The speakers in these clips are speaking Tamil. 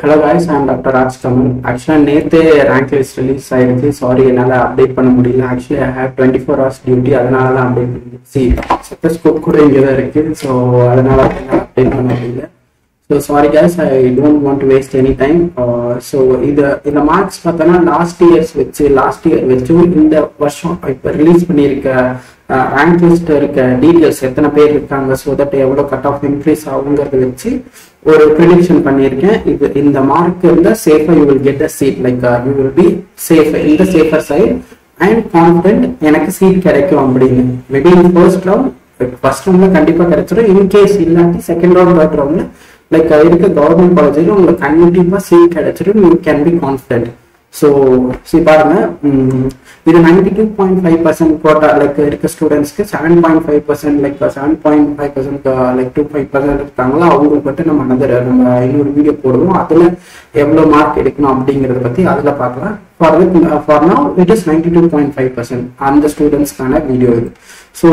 Hello guys, I am Dr.Compass. Actually, NEET rank list release ஆயிருக்கு. Sorry, என்னால update பண்ண முடியல. Actually, I have 24 hours duty. அதனால தான் update பண்ண முடியல. See, stethoscope கூட இங்க தான் இருக்கு. So, அதனால update பண்ண முடியல. So, sorry guys, I don't want to waste any time. So, இந்த marks பார்த்தனா last year வெச்சு இந்த வருஷம் இப்ப ரிலீஸ் பண்ணிருக்க rank list இருக்க details எத்தனை பேர் இருக்காங்க, so that எவ்வளவு cut off increase ஆகுங்கிறத வெச்சு ஒரு prediction பண்ணிருக்கேன். இந்த மார்க் இருந்தா safer you will get a seat, like you will be safe in the safer side. I am confident எனக்கு seat கிடைக்கும் அப்படின்னு. Maybe in first roundல கண்டிப்பா கிடைச்சிடும். In case இல்லாட்டி second round third roundல like இருக்க கவர்மெண்ட் காலேஜ்ல உங்களுக்கு கண்டிப்பா சீட் கிடைச்சிடும். You can be confident. So see பாருங்க, இது 92.5% quota like இருக்க ஸ்டூடெண்ட்ஸ்க்கு 7.5% like 7.5% like 2.5% இருக்காங்களா, அவங்களுக்கு மட்டும் நம்ம இன்னொரு வீடியோ போடுவோம். அதுல எவ்வளவு மார்க் எடுக்கணும் அப்படிங்கறத பத்தி அதுல பார்க்கலாம். For now it is 92.5% அந்த ஸ்டூடெண்ட்ஸ்க்கான வீடியோ இது. ஸோ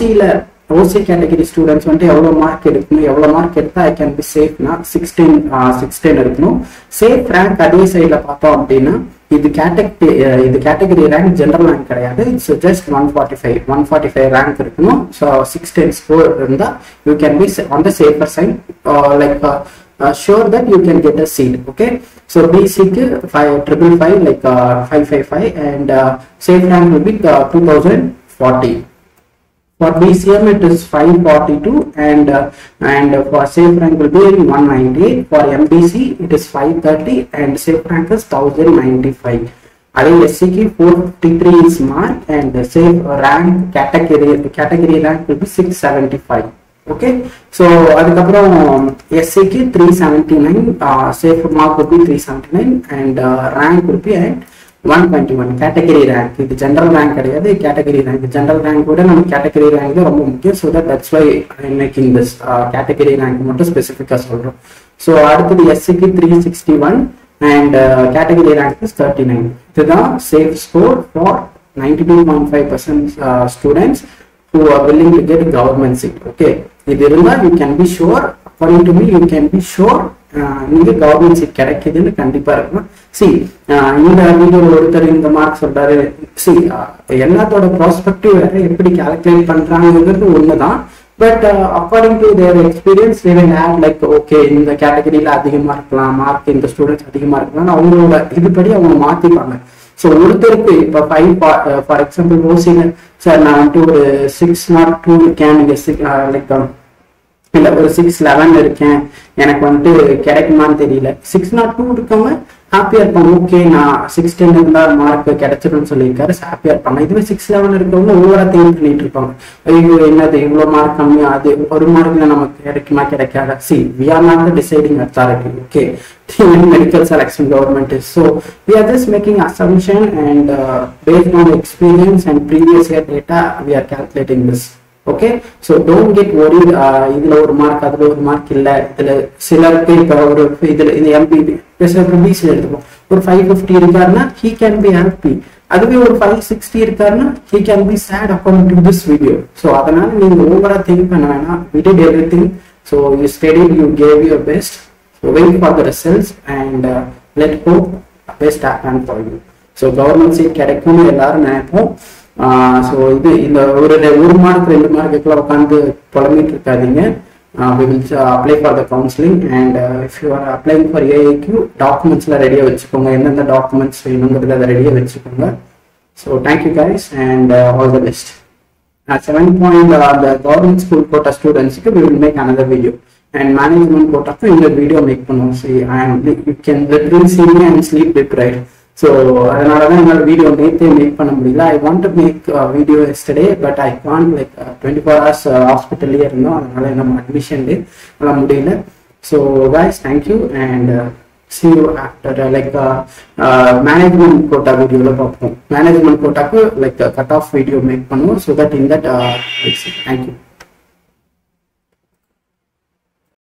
OC கேட்டகரி ஸ்டூடெண்ட்ஸ் வந்து எவ்வளவு மார்க் எடுக்கணும், எவ்வளவு மார்க் எடுத்தா ஐ கேன் பி சேஃப்னா 16 இருக்கணும். சேஃப் ரேங்க் அதே சைட்ல பார்த்தோம் அப்படின்னா இது கேட்டகரி ரேங்க் ஜெனரல் ரேங்க் கிடையாது. இட்ஸ் ஜஸ்ட் 145 ரேங்க் இருக்கணும். ஸோ 16 ஸ்கோர் இருந்தா you can be on the safer side, like sure that you can get a seat. Okay, so BC க்கு 555 like 555 and safe rank will be 2040. For BCM it is 542 and for safe rank will be 198. For MBC it is 530 and safe rank is 1095. அதே SCக்கு 453 is mark and safe rank category rank will be 675. Okay, so அதுக்கப்புறம் SCக்கு 379, safe mark will be 379 and rank will be at 121. Category rank இது ஜெனரல் ரேங்க் கிடையாது, கேட்டகரி ரேங்க். ஜெனரல் ரேங்க் கூட நம்ம கேட்டகரி ரேங்க் தான் ரொம்ப முக்கியம். So that's why I am making this category rank மட்டும் ஸ்பெசிஃபிக்காக சொல்கிறோம். ஸோ அடுத்தது SCக்கு 361 அண்ட் கேட்டகரி ரேங்க் இஸ் 39. இதுதான் safe score for 92.5% students who are willing to get a government seat. Okay, இது இருந்தா you can be sure, according to me you can be sure நீங்க கவர்மெண்ட் சீட் கிடைக்குதுன்னு கண்டிப்பா இருக்கணும். சி இந்த வீடியோல ஒருத்தர் இந்த மார்க் சொல்றாரு. சி எல்லாத்தோட ப்ராஸ்பெக்டிவ் வேற, எப்படி கால்குலேட் பண்றாங்கிறது ஒண்ணுதான். But according to their experience they will add like okay இந்த கேட்டகரியில அதிகமா இருக்கலாம், மார்க் இந்த ஸ்டூடெண்ட்ஸ் அதிகமா இருக்கலாம், அவங்களோட இதுபடி அவங்க மாத்திப்பாங்க. ஸோ ஒருத்தருக்கு இப்போ 5 ஃபார் எக்ஸாம்பிள் ஓசில சார் நான் வந்துட்டு ஒரு 602 இருக்கேன், நீங்க லைக் இல்ல ஒரு 611 இருக்கேன், எனக்கு வந்துட்டு கிடைக்குமான்னு தெரியல. 602 இருக்கவங்க ஹாப்பியா இருப்பாங்க. ஓகே நான் 610 இருந்தா மார்க் கிடைச்சிடும் சொல்லியிருக்காரு, ஹாப்பியா இருப்பாங்க. இதுவே 611 இருக்கவங்க ஓவரா திங்க் பண்ணிட்டு இருப்பாங்க. ஐயோ என்னது இவ்வளவு மார்க் கம்மியா, அது ஒரு மார்க்ல நமக்கு கிடைக்குமா கிடைக்காதா. See we are not the deciding authority. Okay, medical selection government is, so we are just making assumption and based on experience and previous year data we are calculating this. Okay, so don't get worried. இதுல ஒரு மார்க் அதுல ஒரு மார்க் இல்ல. இதுல சிலருக்கு இப்ப ஒரு இதுல இந்த MBBS எடுத்துப்போம், ஒரு 550 இருக்காருன்னா he can be happy. அதுவே ஒரு 560 இருக்காருன்னா he can be sad according to this video. So அதனால நீங்க ஓவரா திங்க் பண்ண வேணாம். We did everything, so you studied, you gave your best. So wait for the results and let hope best happen for you. So government seat கிடைக்கும்னு எல்லாரும் நினைப்போம். ஸோ இந்த ஒரு மார்க் 2 மார்க்குக்குள்ள உட்காந்து புலம்பிட்டு இருக்காதீங்க. We will apply for the counseling and if you are applying for AIQ டாக்குமெண்ட்ஸ்ல ரெடியா வச்சுக்கோங்க, எந்தெந்த டாக்குமெண்ட்ஸ் வேணுங்கிறத அதை ரெடியா வச்சுக்கோங்க. So thank you guys and all the best. 7 point the government school quota ஸ்டூடெண்ட்ஸ்க்கு we will make another video and management quota இந்த வீடியோ மேக் பண்ணுவோம். See you can literally see me and sleep deprived. So அதனால தான் என்னால வீடியோ நேத்தே மேக் பண்ண முடியல. I want to make a video yesterday but I can't, like 24 hours ஹாஸ்பிட்டல்லே இருந்தோம், அதனால நம்ம அட்மிஷன் டே பண்ண முடியல. So guys, thank you and see you after like management quota வீடியோல பார்ப்போம். மேனேஜ்மெண்ட் கோட்டாக்கு like cut off video make பண்ணுவோம், so that in that thank you.